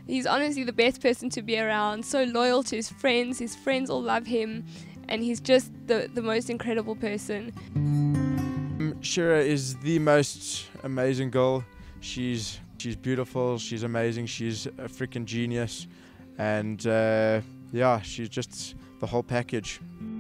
He's honestly the best person to be around, so loyal to his friends all love him, and he's just the most incredible person. Shira is the most amazing girl. She's beautiful, she's amazing, she's a freaking genius, and yeah, she's just the whole package.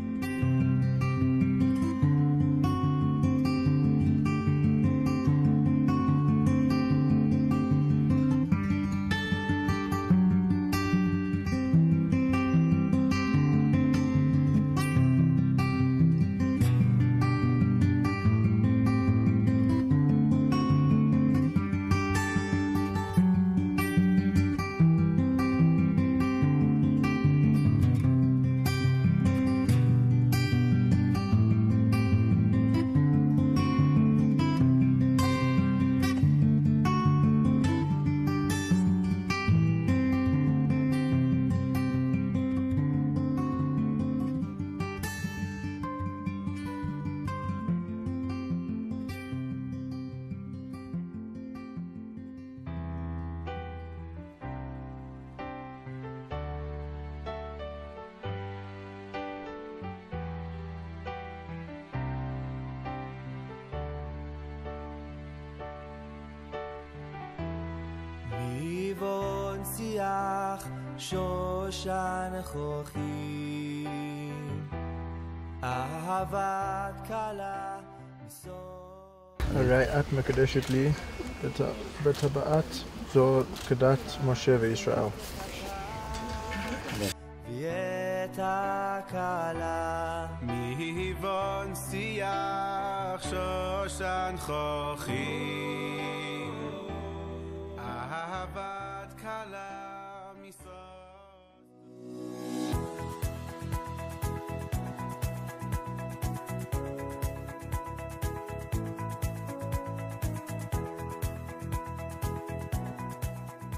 שושן חוכים אהבת כלה הרי את מקדשת לי בטבעת זו כדת משה וישראל. ואת הכלה מהיוון שיח שושן חוכים אהבת כלה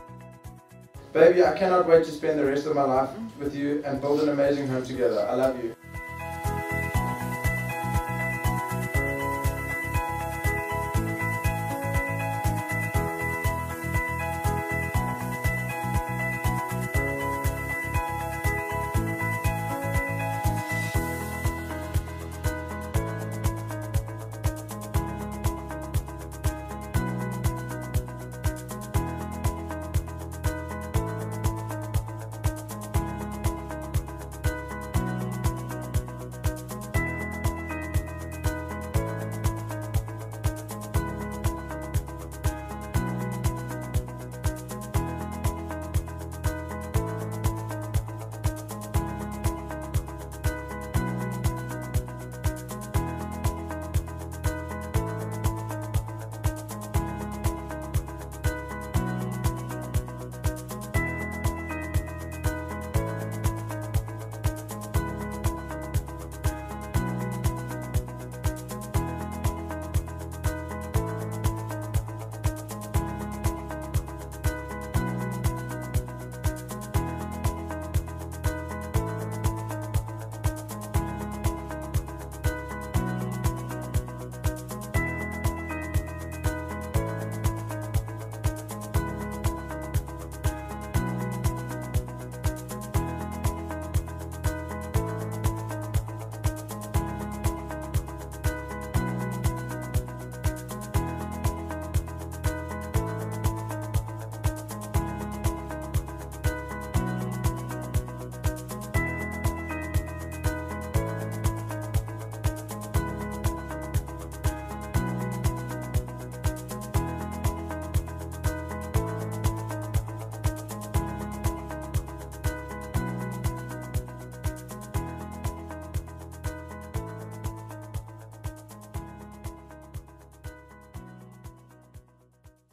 Baby, I cannot wait to spend the rest of my life with you and build an amazing home together. I love you.